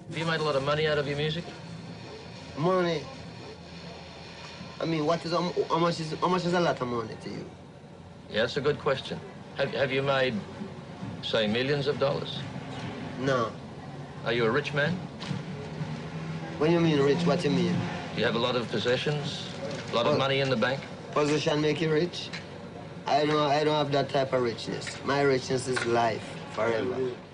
Have you made a lot of money out of your music? Money? I mean, how much is a lot of money to you? Yeah, that's a good question. Have you made, say, millions of dollars? No. Are you a rich man? When you mean rich, what you mean? Do you have a lot of possessions? A lot of money in the bank? Position make you rich? I don't have that type of richness. My richness is life, forever.